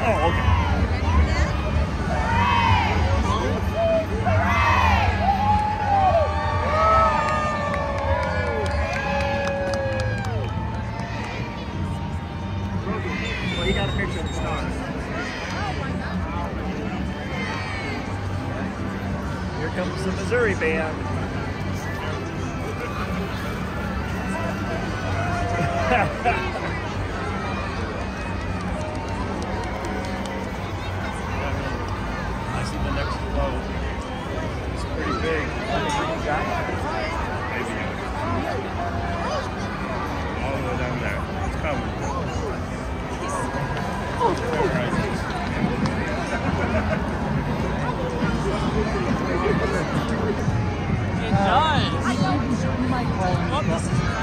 Oh, okay. Well, you got a picture of the stars. Here comes the Missouri band. I see the next float. It's pretty big. Maybe. All the way down there. It's coming. It does. Oh, this is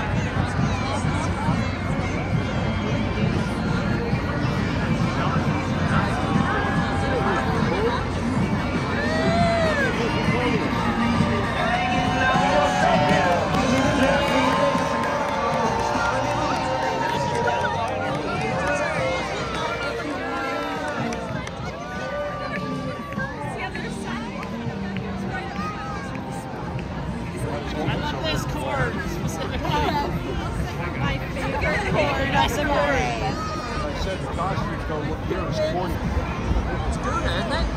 this chord specifically. My favorite chord. Nice and boring. I said the costumes don't look good. It's corny. It's good, isn't it?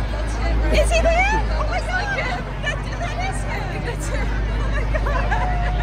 Is he there? Oh my god! That is him! That's him! Oh my god!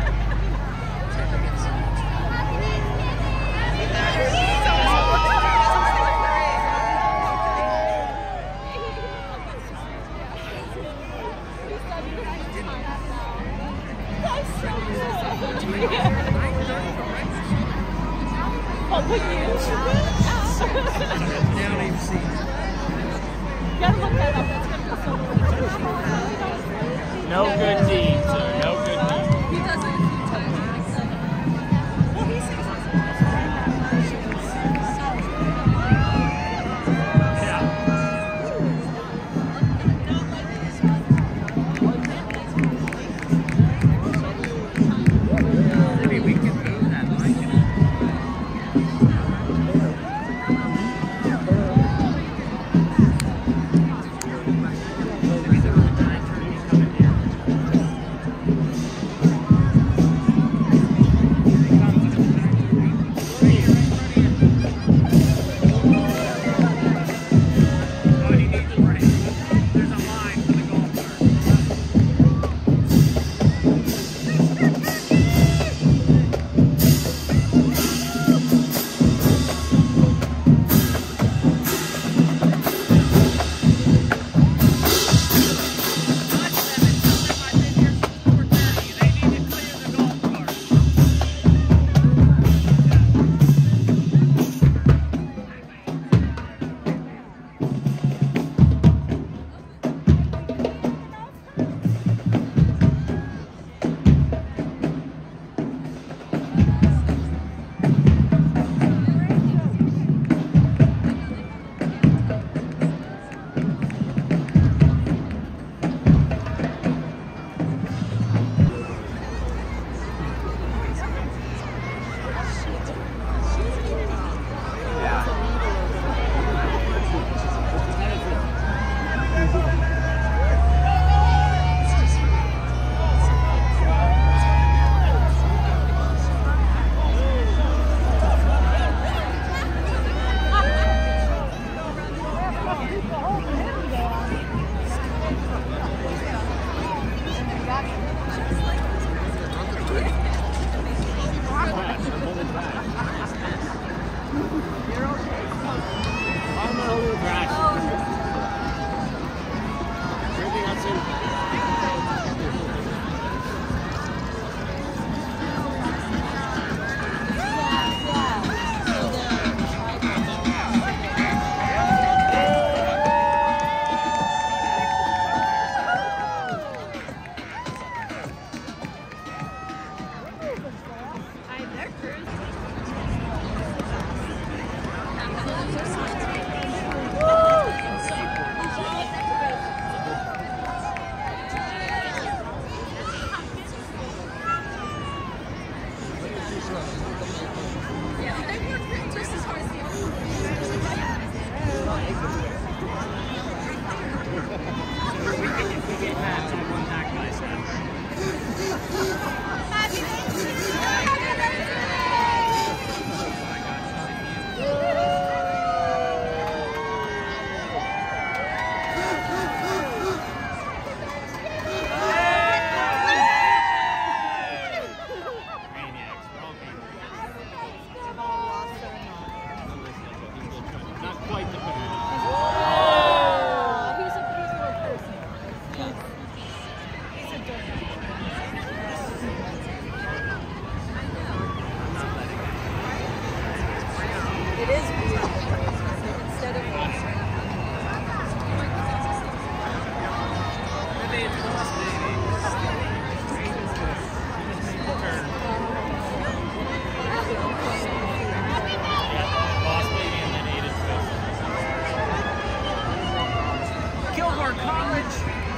our college.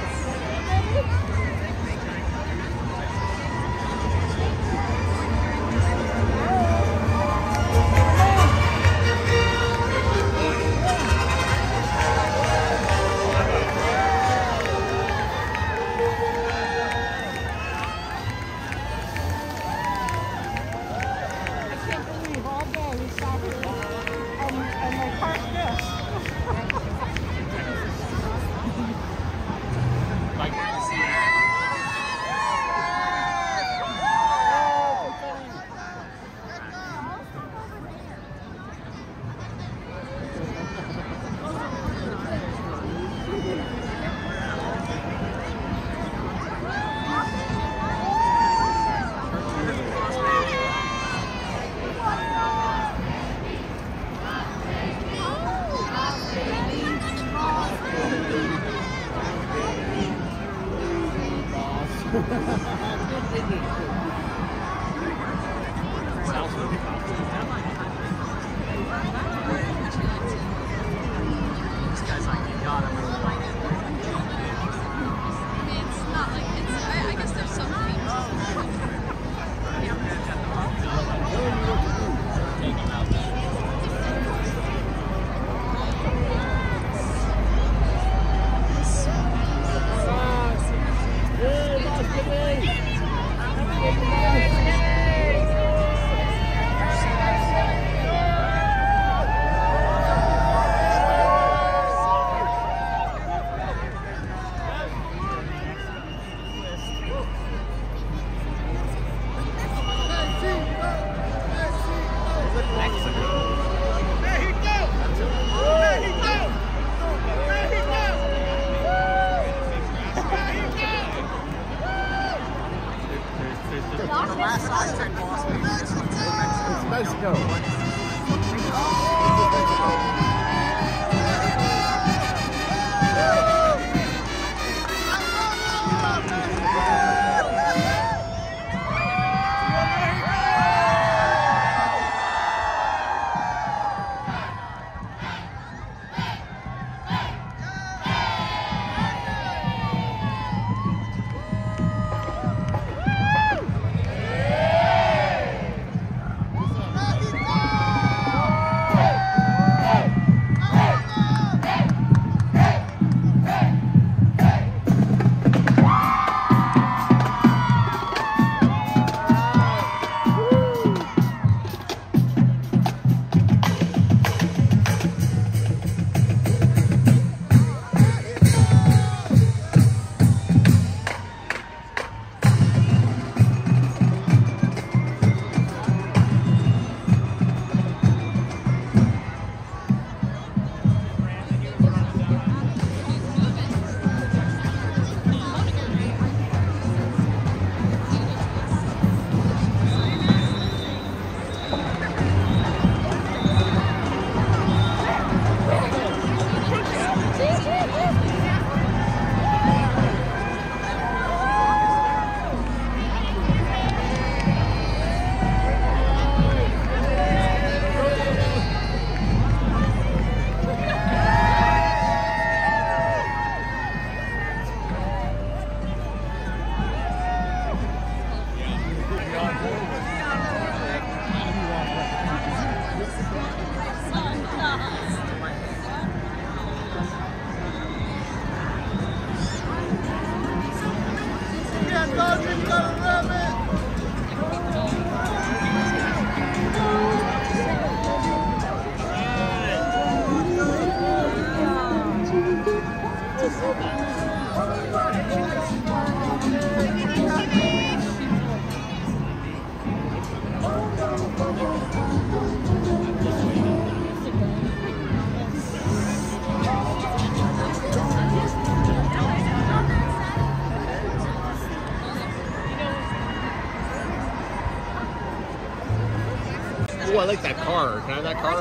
Oh, I like that car. Can I have that car?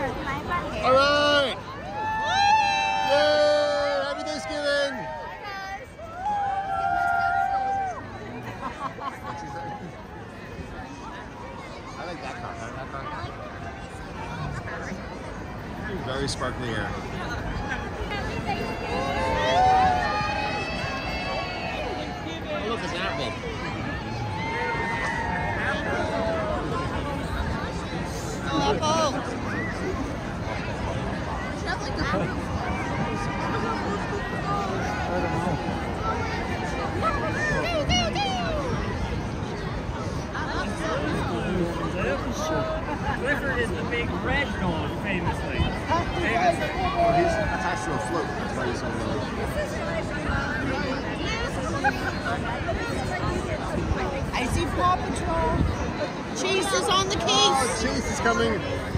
All right. Yay! Happy Thanksgiving. I like that car. Can I have that car? Very sparkly hair. on the case. Oh, Chase is coming.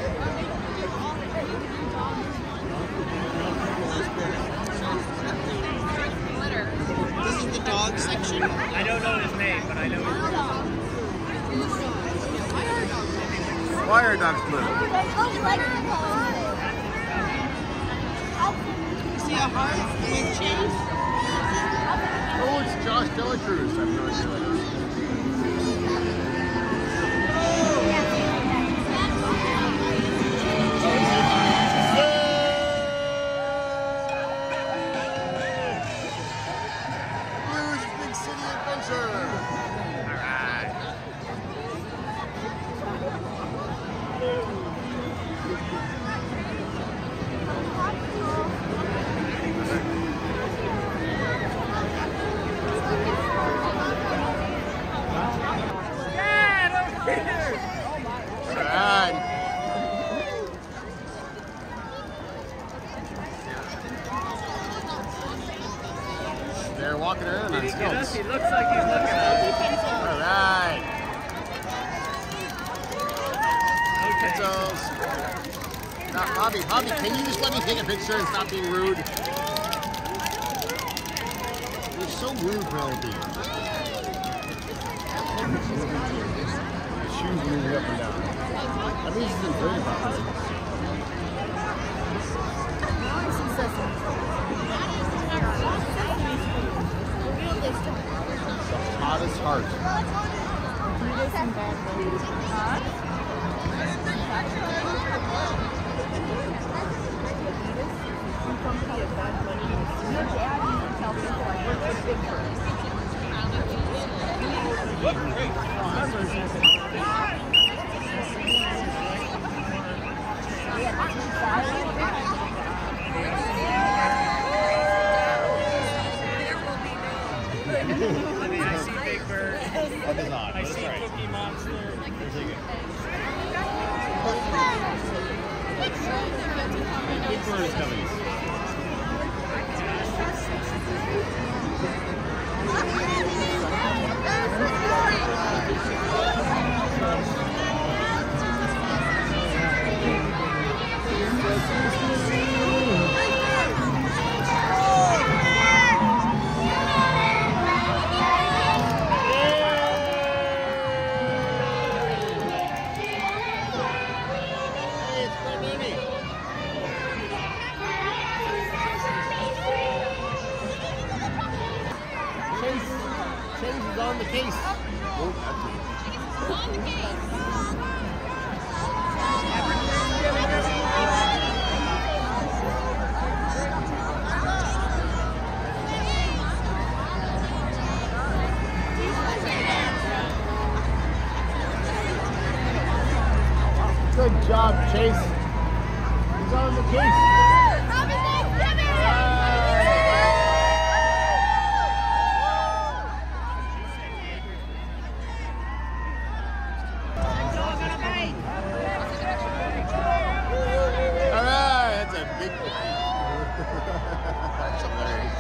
This is the dog section. I don't know his name, but I know Fire Dog's glitter. See a heart with cheese? Oh, it's Josh Delacruz. I have no idea what it is. Blues Big City Adventure. All right. They're walking around on stilts. He looks like he's looking at us. All right. Okay. So, now, Hobby, can you just let me take a picture and stop being rude? You're so rude, Penelope. The shoes moving up and down. At least it's in very properly. Hottest heart. I mean, I see Big Bird. That is odd. I see Cookie Monster. Big Bird is coming. Chase is on the case. Oh, good job, Chase. He's on the case. That's hilarious.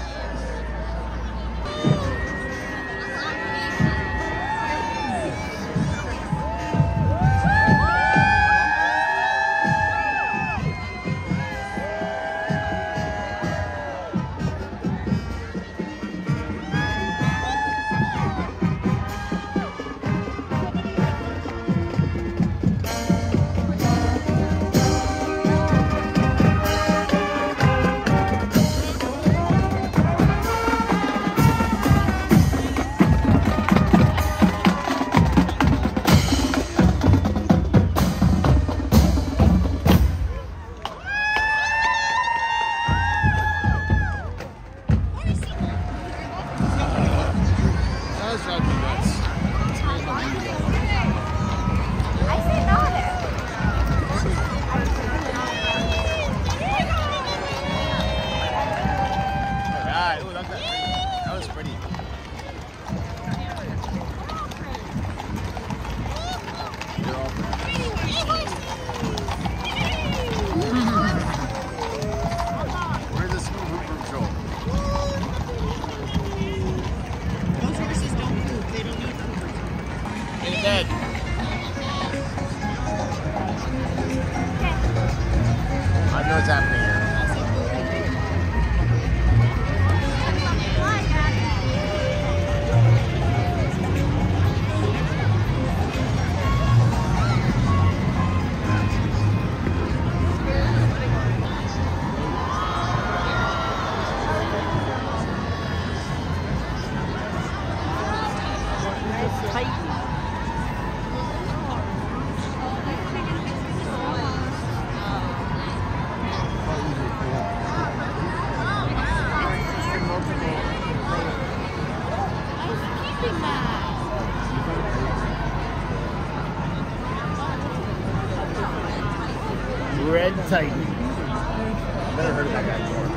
Titan. Never heard of that guy before.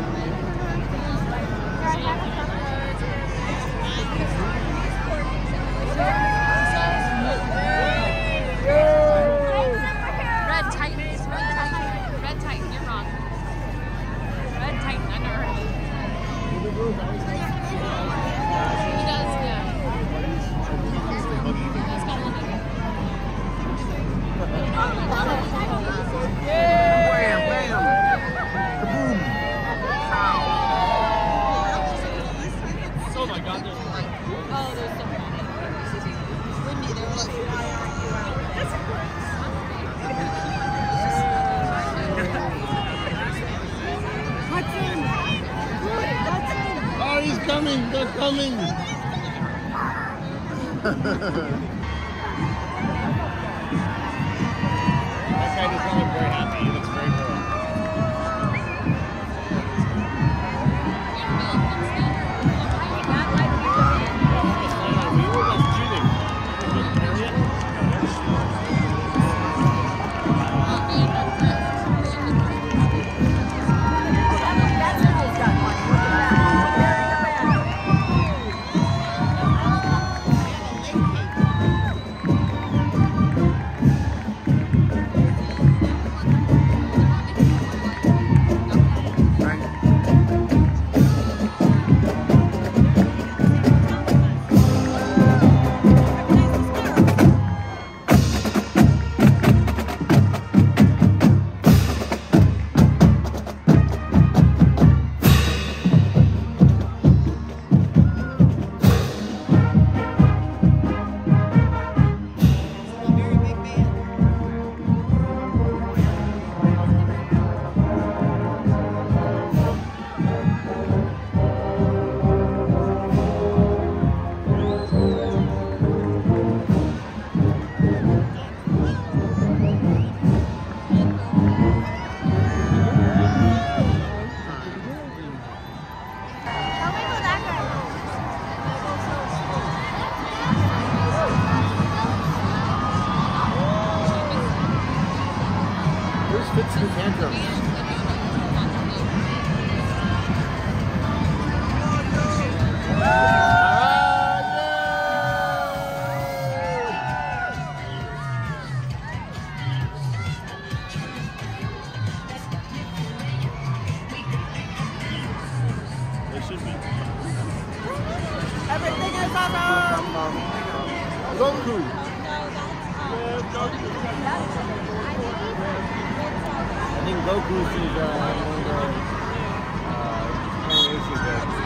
Red Titan. Red Titan. You're wrong. Red Titan. I've never heard of it. He does, yeah. He's got a little bit. Wham, bam. Kaboom. Oh my God, there's Oh, there's some. Windy. There was Oh, he's coming. They're coming. That guy does not look very happy. He looks very bored. Where's Fitz and Tantrums? They should be. Everything is awesome! Goku. I think Goku's is one of the animation characters.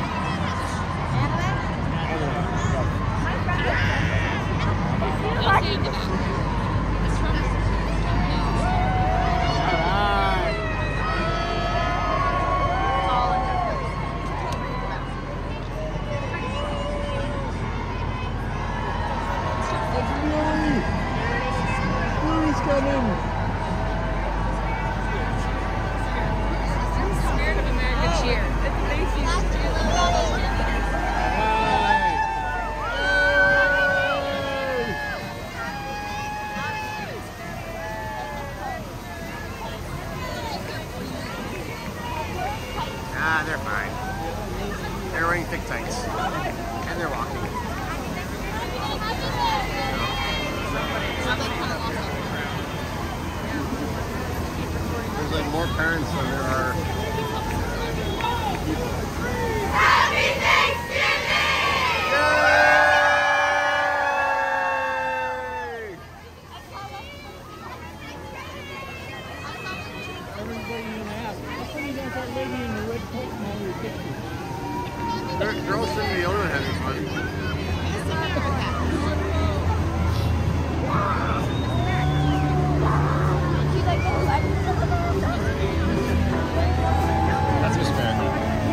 Who's coming? Spirit of America cheer. Ah, they're fine. They're wearing thick tights. And they're walking. There's like more parents than there are people. Happy Thanksgiving! Girls in Leona having fun. That's hysterical.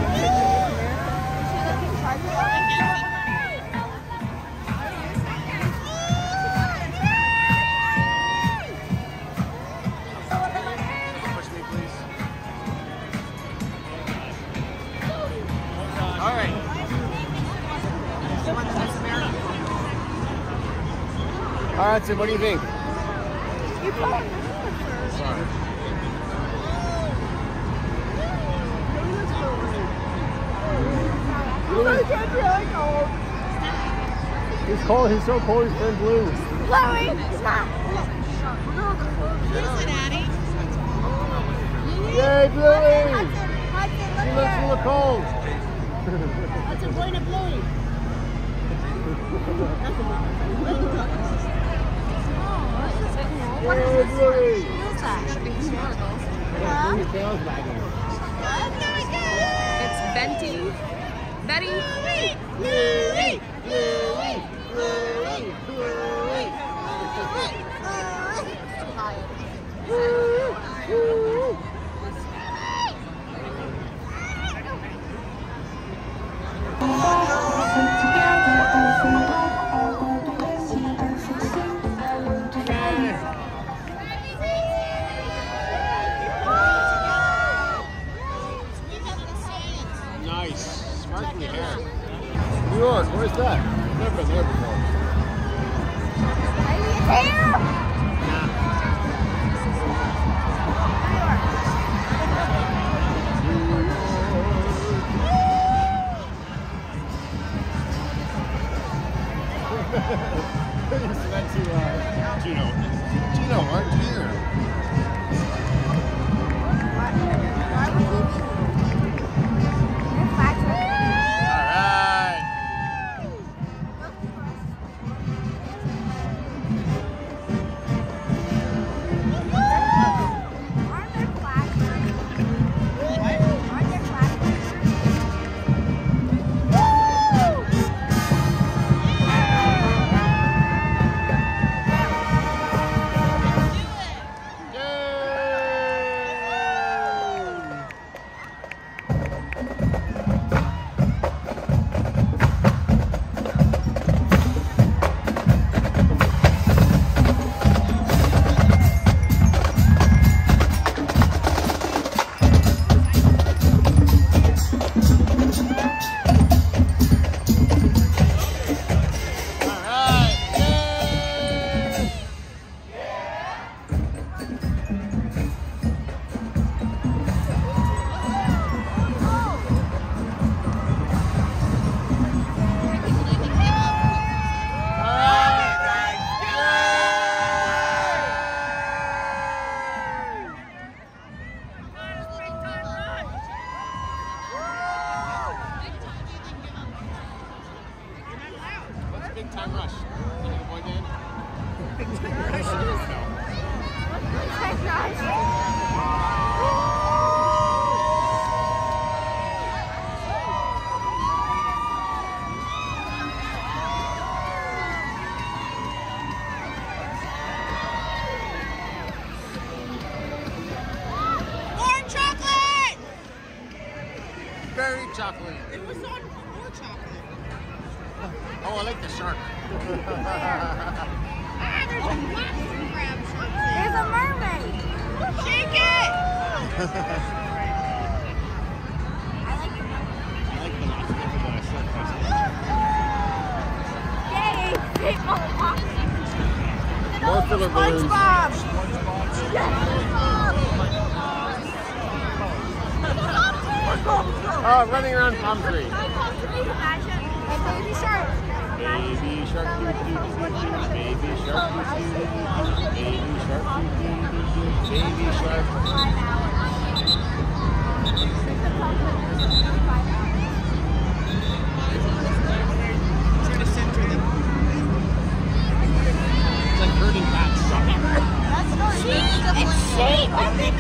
Push me, please. All right. All right, so what do you think? Sorry. He's cold. He's so cold. He's turned blue. Chloe, stop. Here's the daddy. Yay, Bluey! Hudson, He look looks a here. little cold. That's a point of Bluey. Yay, Bluey! Huh? Bring your tails back in. It's Betty. Betty. Bluey! Bluey! Bluey! Bluey! Nice. Sparkly hair. New York, where's that? Never been there before. It's meant to, Gino. Gino, aren't you here? Alright. Big time rush. You know the boy Dan? Big time rush. More chocolate! Very chocolate. It was on more chocolate. Oh, I like the shark. Ah, there's a lobster crab shark There's a mermaid. Shake it! I like the lobster, but I shark Yay! Most of the balloons. SpongeBob. Oh, running around palm tree. Baby shark. Baby shark, doo doo doo doo. Baby shark, doo doo doo doo. Baby shark, doo doo doo doo. Baby shark. Try to center them. It's like herding cats. It's safe. I think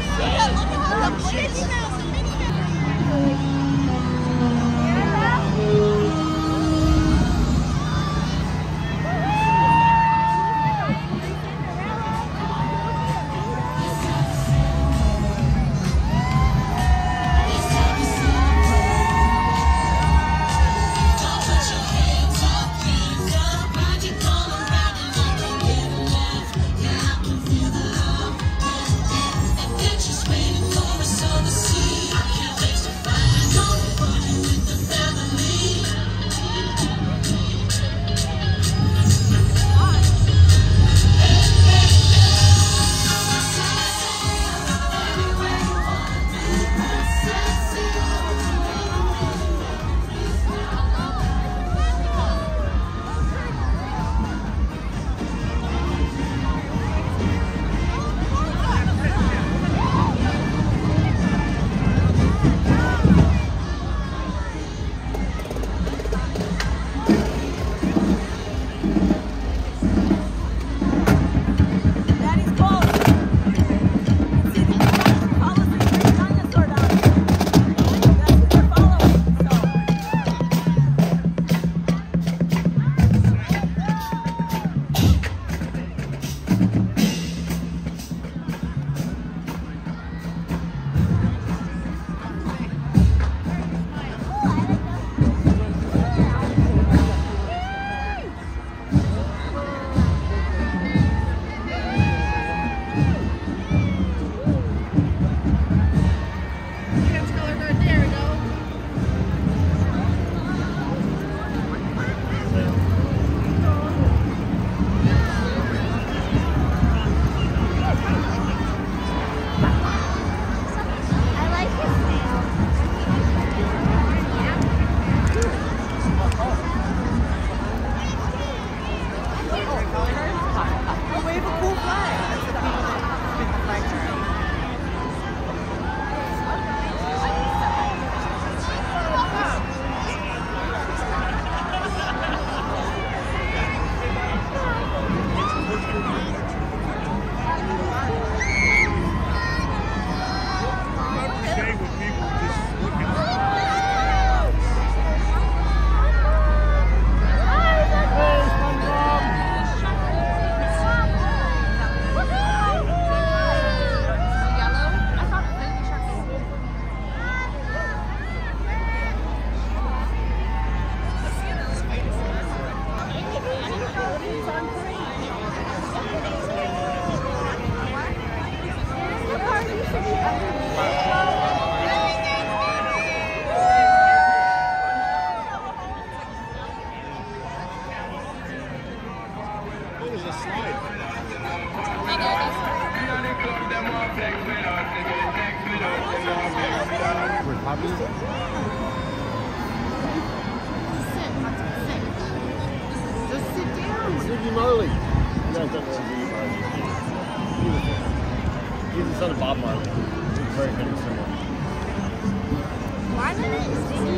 done one video Marley. Beautiful. He's the son of Bob Marley. He's very famous singer. Why did it sing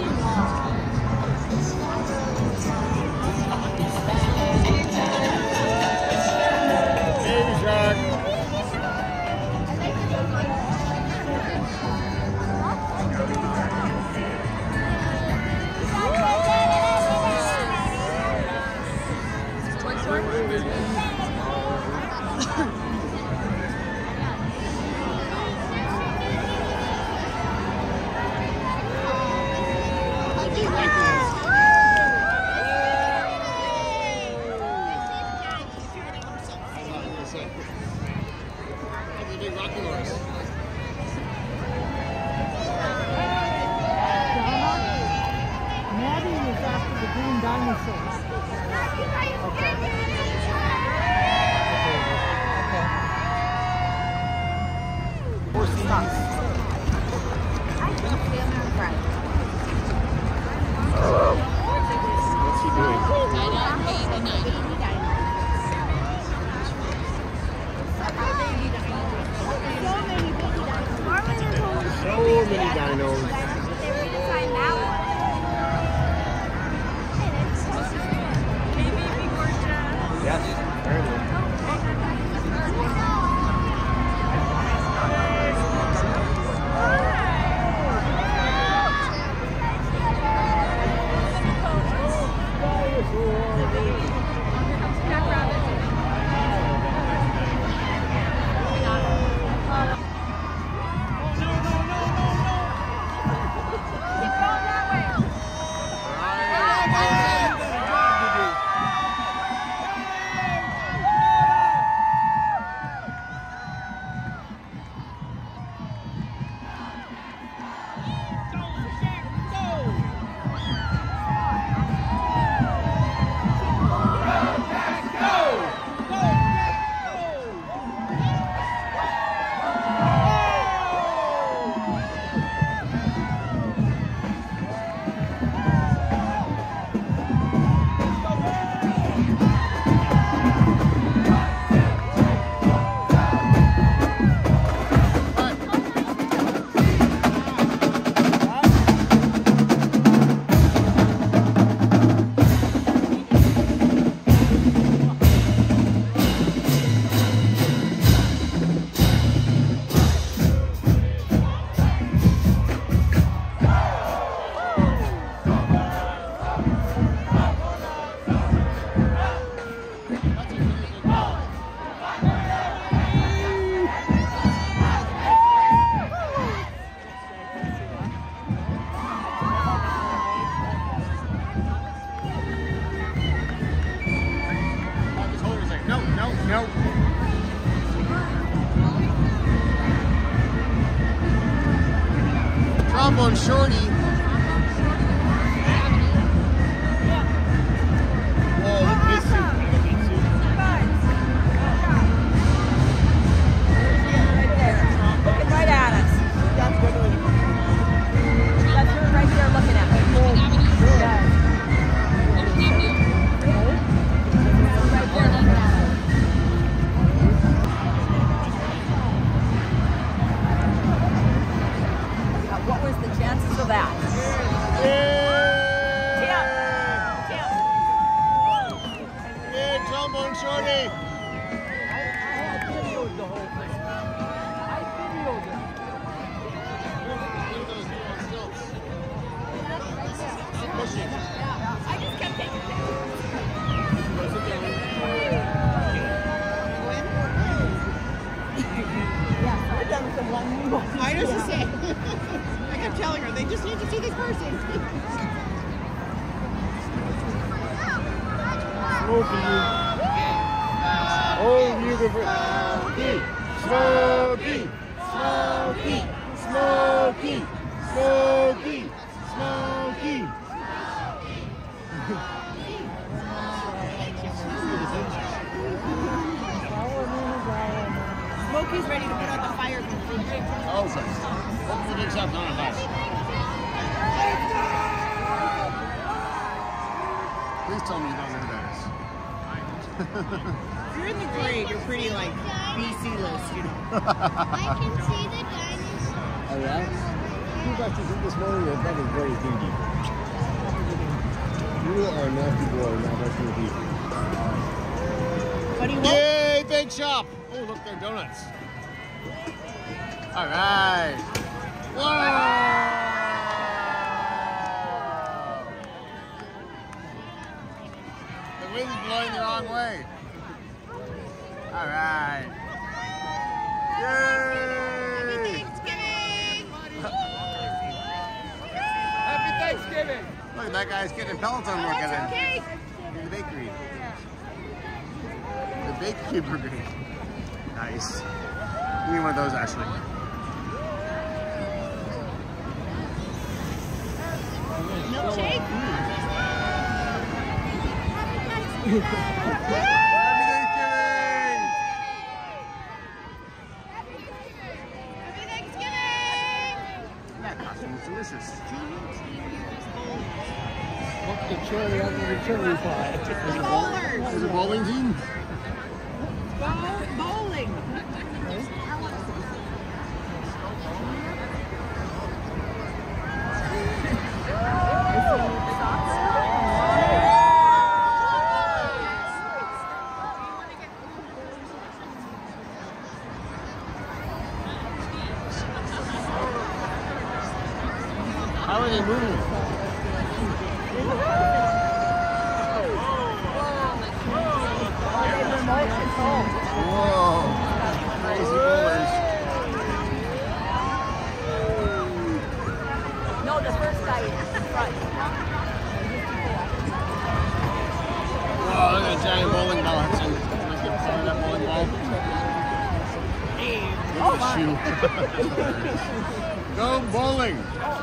Baby Shark. Maddie was after the green dinosaurs. What's he doing? So many dinos. Yes, apparently. No. Trombone Shorty. Whoa, look at this suit. Looking right at us. That's her right there looking at me. Yeah. What was the chances of that? Yeah, Trombone Shorty. I videoed the whole thing. I videoed it. I just kept taking I just to say. I kept telling her, they just need to see this person. Smokey. Oh, you go for Smokey. Smokey. Smokey. Smokey. Smokey. Smokey's ready to put out the fire. Oh, sorry. What's the big shot on a bus? Please tell me you don't know who that is. you're in the grade, you're pretty like BC list, you know. I can see the dinosaurs. Oh yeah? You got to eat this morning, your brother's very stinky. You are nasty boy, not brushing your teeth. Buddy, what? Yay, big shop! Oh, look, they're donuts. All right. Whoa! The wind's blowing the wrong way. All right. Yay! Happy Thanksgiving! Look, that guy's getting Peloton work at it. In the bakery. The bakery burger. Nice. Give me one of those, Ashley. Milkshake? Happy Thanksgiving! Happy Thanksgiving! That costume is delicious. Look the cherry under the cherry pie. The bowlers! Is it a bowling team? Bowling! How are they moving? Whoa! Crazy bowlers. No, the first guy is front. Whoa, look at that giant bowling ball. That's in. Let's get part of that bowling ball. Look at the shoe. Go bowling!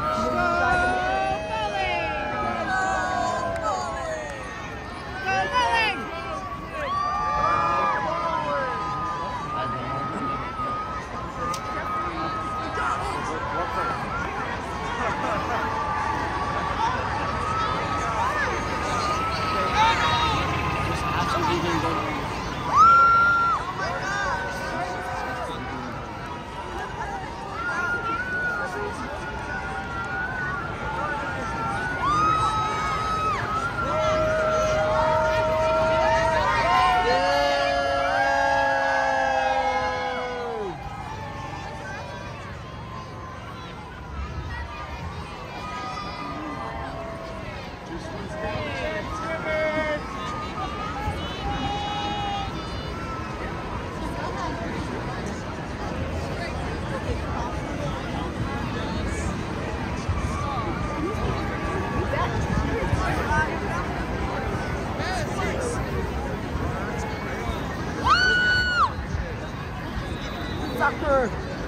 Sucker!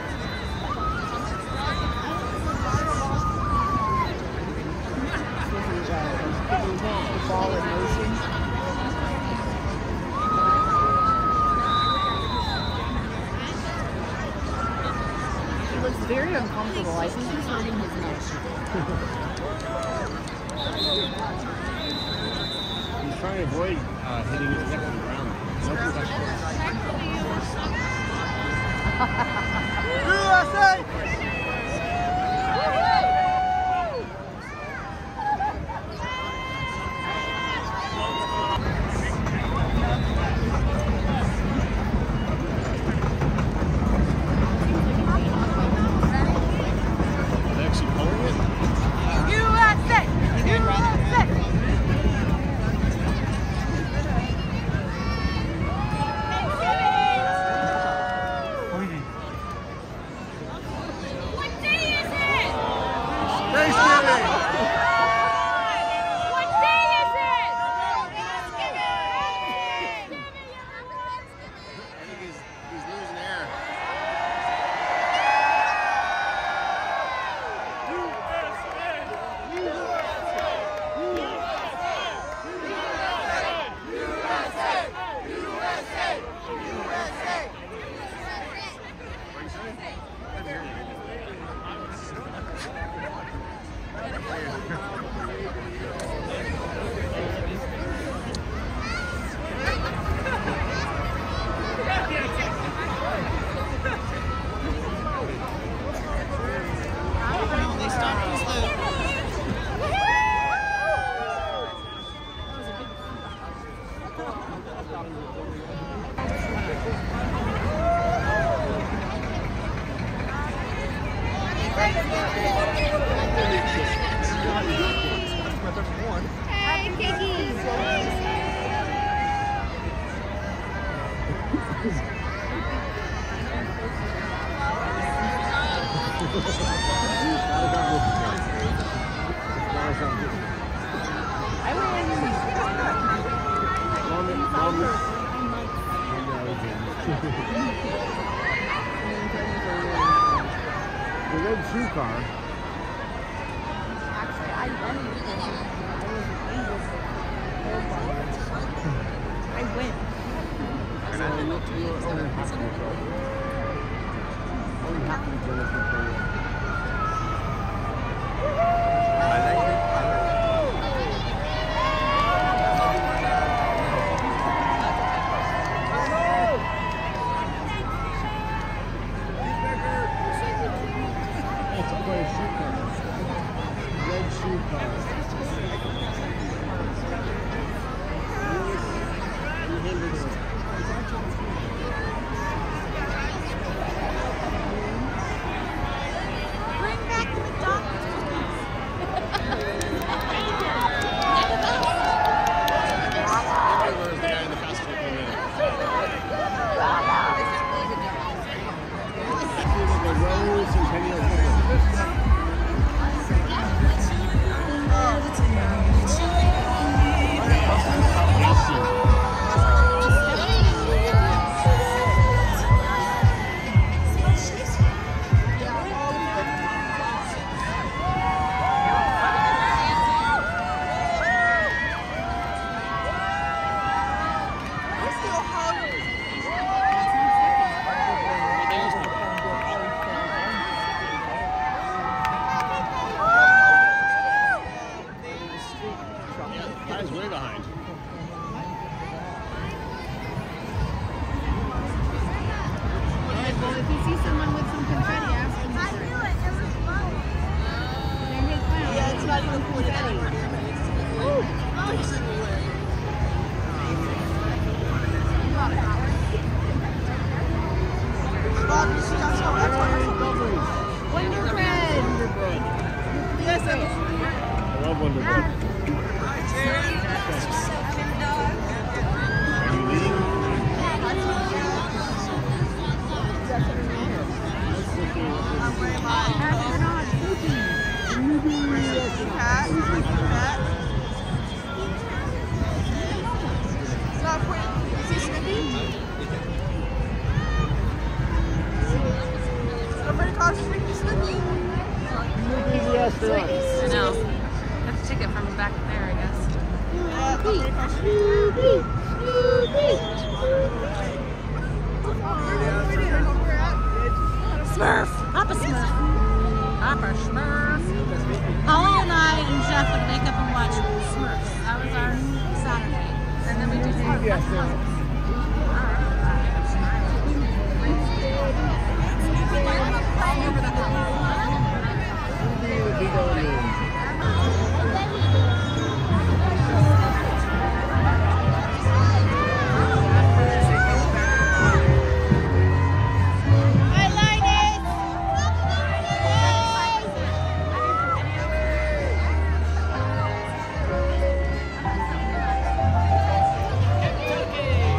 Ball in motion. He looks very uncomfortable. I think he's hurting his neck. He's trying to avoid hitting his neck on the ground. No concussion. USA! They're actually pulling it? USA! USA! there's one. Hey, Kiki. I The red shoe car. Actually, I won. I win. Bring back the McDonald's Where's the guy in the costume? Guy's way behind. Alright, well, if you see someone with some confetti, ask them. I knew it. It was low. They're his clown. Yeah, it's not even confetti. Wonder Bread. Yes, I love Wonder Bread. Are you leaving? Somebody called Sneaky Snoopy. I know. Have to take it from back there, I guess. Smurf. Papa Smurf. Papa Smurf. Holly and I and Jeff would wake up and watch Smurfs. That was our Saturday. And then we did Hi, Linus. Kentucky!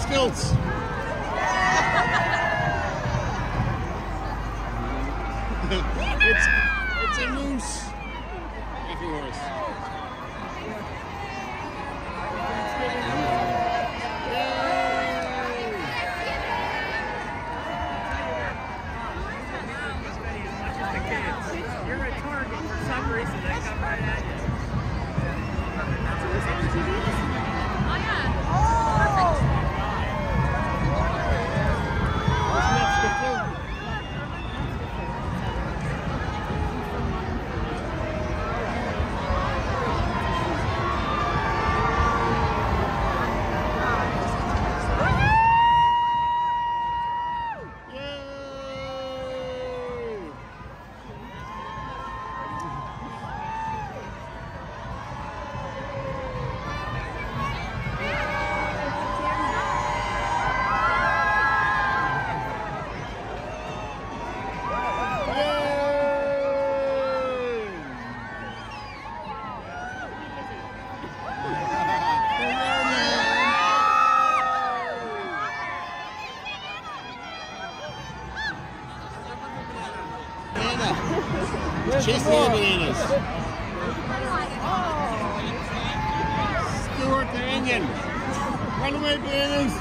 stilts. It's a moose. Happy horse. You're a target for some reason. They come right at you. Oh yeah. Perfect. Chase the bananas. Stuart, they're Indian. Run away, bananas.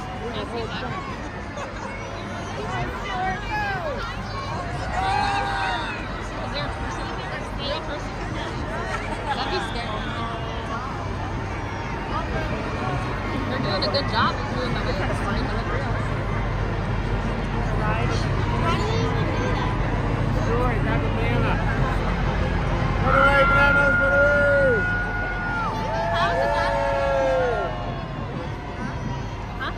That'd be scary. They're doing a good job of doing the race. Stuart, grab a banana. Run away, bananas, run away. How is it that? Huh?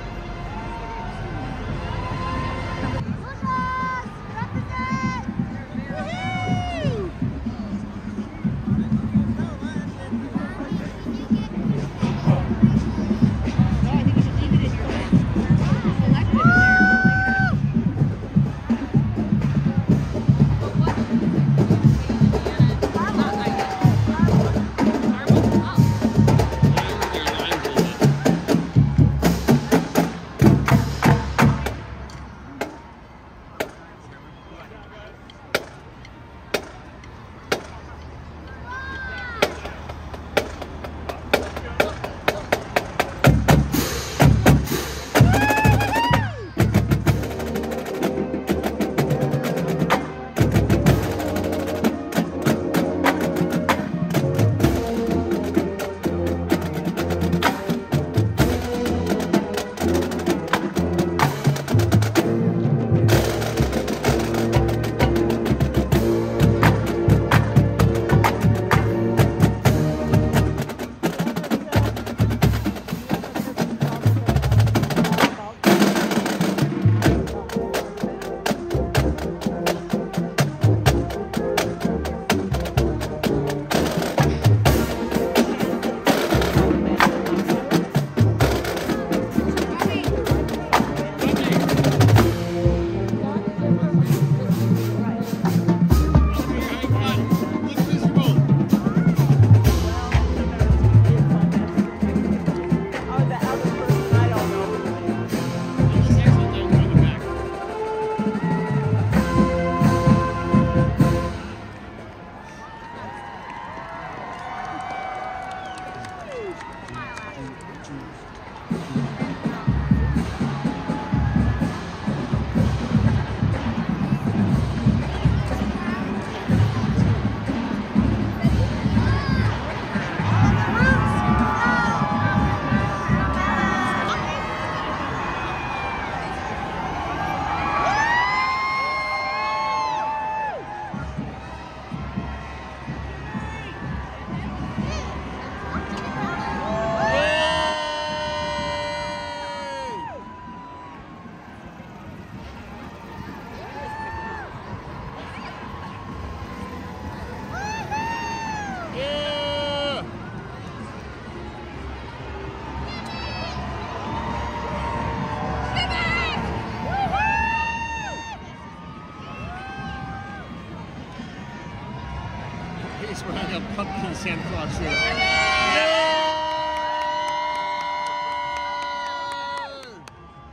We're having a pumpkin Santa Claus here.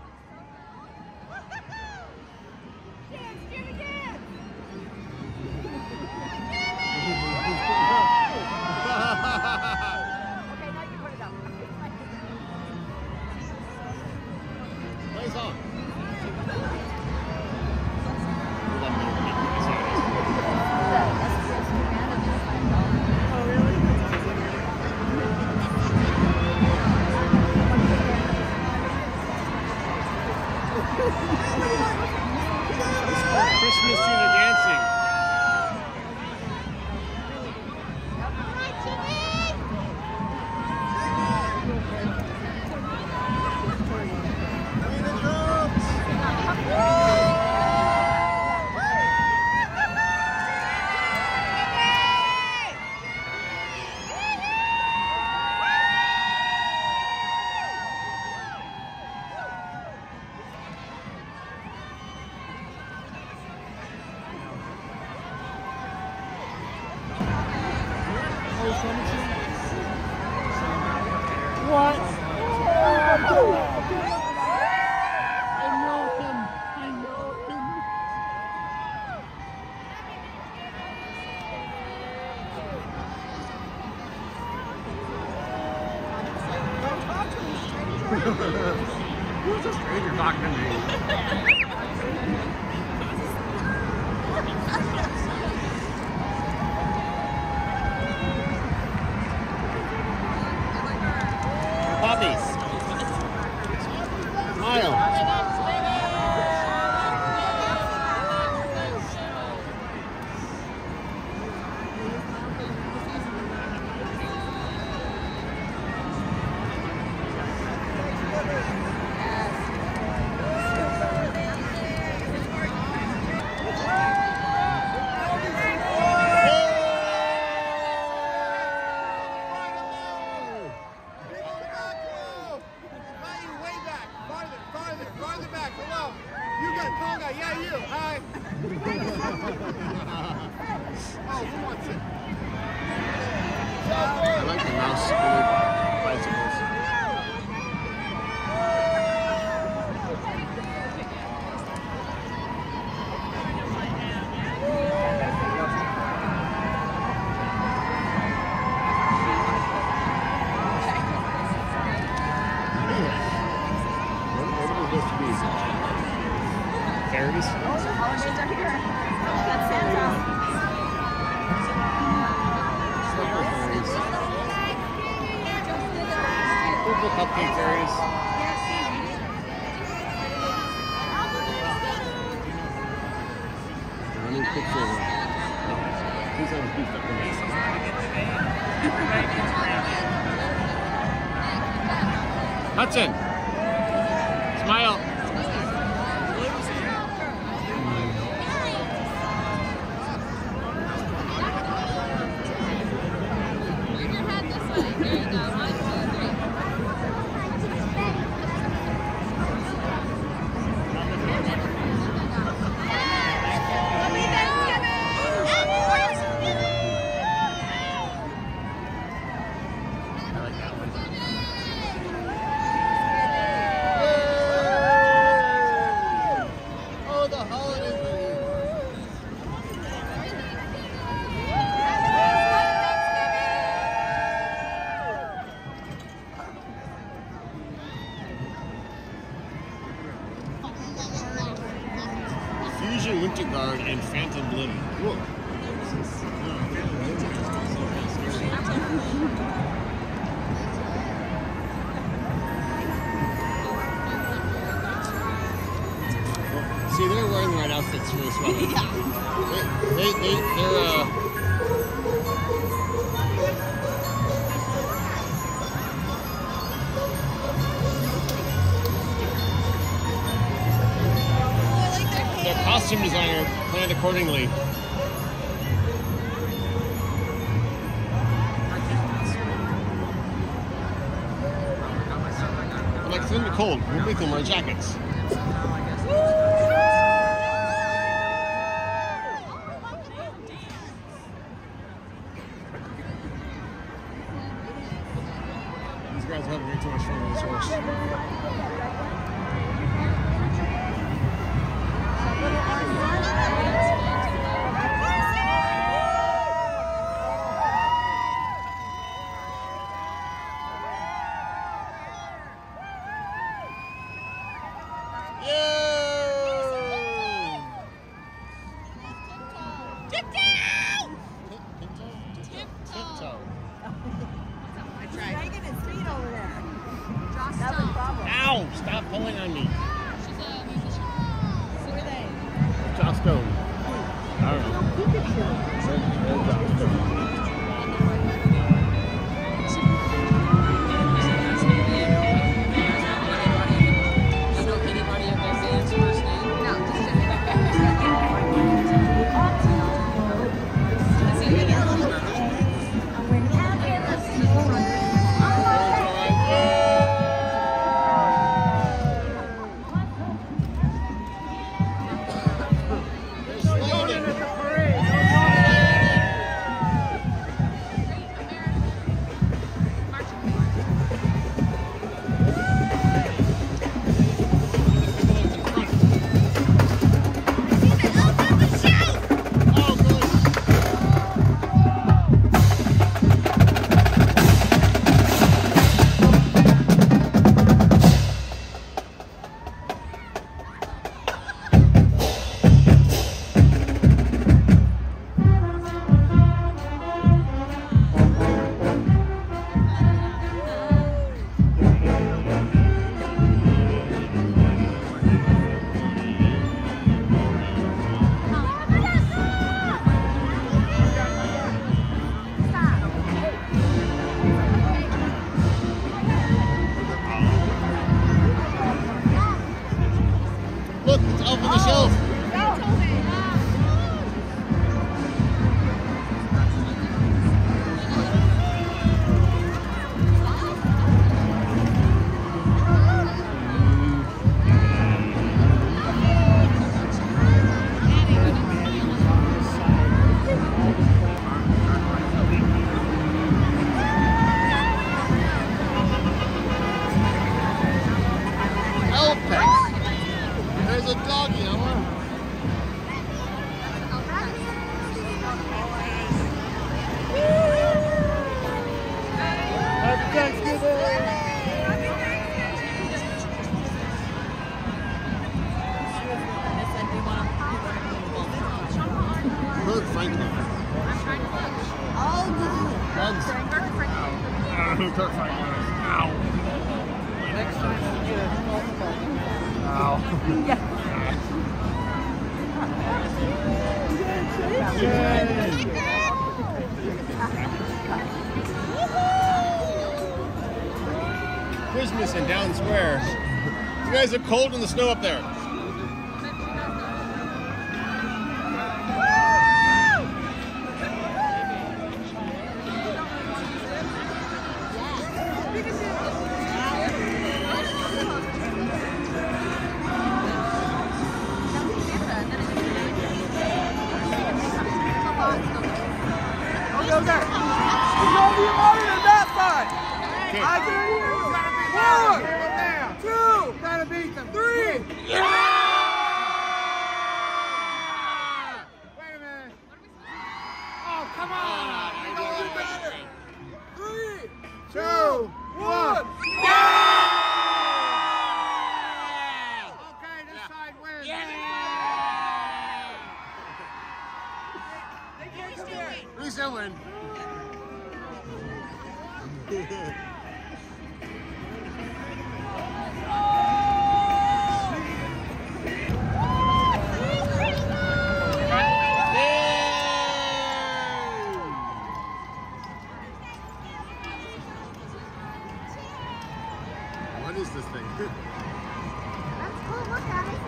Christmas tuna dancing. Who's a stranger talking to me? Puppies. Smile. Farther back, hello. You got Tonga, yeah, you. Hi. Oh, who wants it? I like the mouse bicycles. Fairies? Holidays are here. That's Santa. Purple cupcake fairies. Running picture of them. These are the beefed up Hudson! Smile! Fusion Winter Guard and Phantom Limb. Cool. See, they're wearing the right outfits for this weather. They're costume designer planned accordingly. But like, it's gonna be cold. We'll make them wear jackets. These guys are having way too much fun with this horse. on the shelf. There's a doggy, Ella. Happy Thanksgiving! Kirk Franklin. Bugs. Kirk Franklin. Ow. Next time you get a Ow. Christmas in Down Square. You guys are cold in the snow up there. Go there. It's gonna be harder than that side. Okay. I can hear you. 1, 2, gotta beat them. 3. Yeah! Wait a minute. Oh, come on. You know it's better. 3, 2, 1. Yeah! Okay, this side wins. We still win. What is this thing? That's cool. Look at it.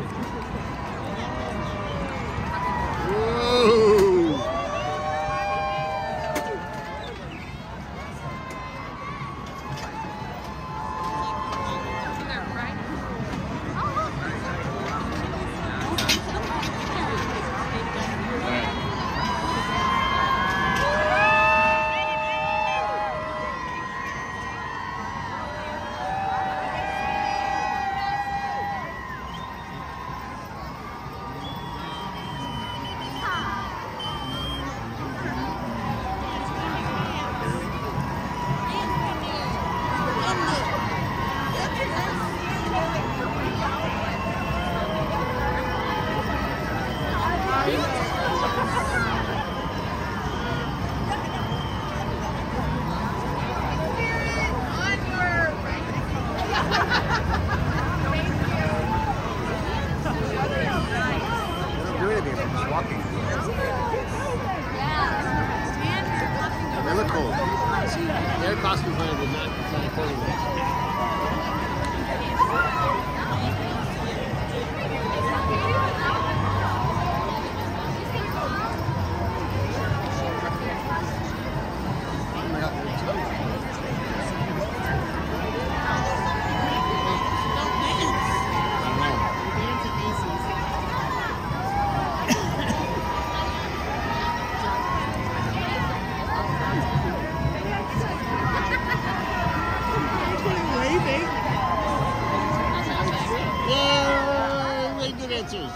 Whoa! They look cool. Their costume plan was not accordingly. Yay! They good answers.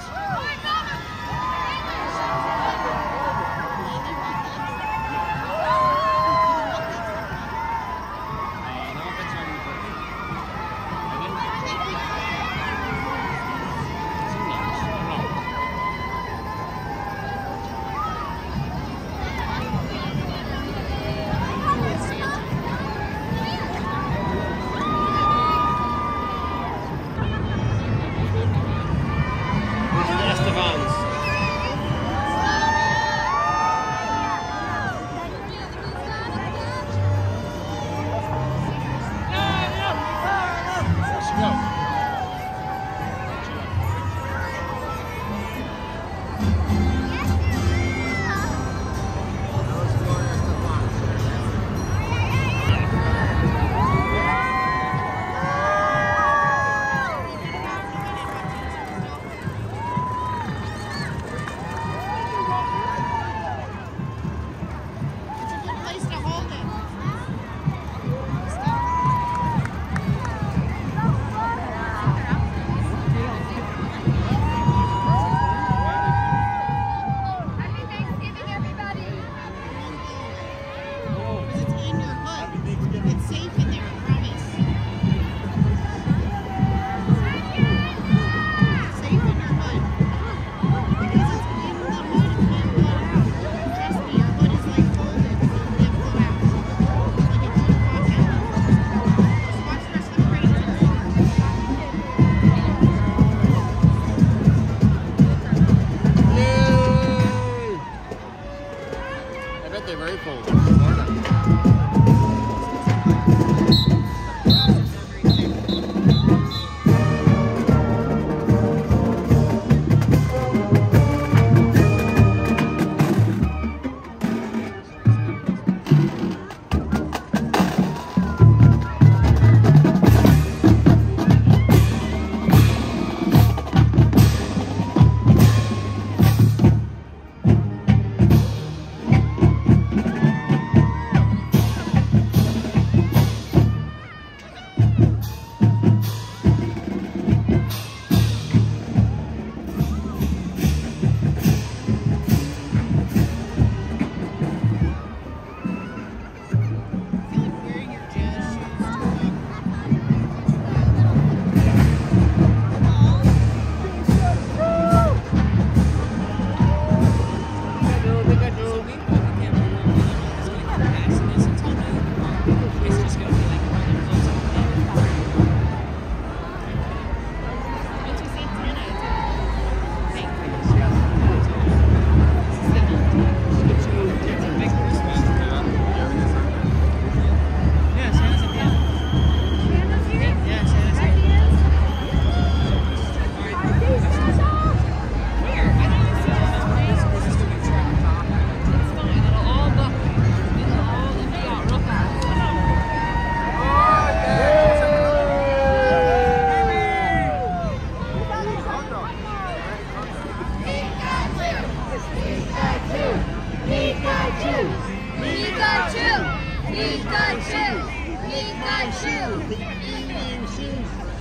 Esteban. Pikachu! Pikachu! Pikachu! Pikachu!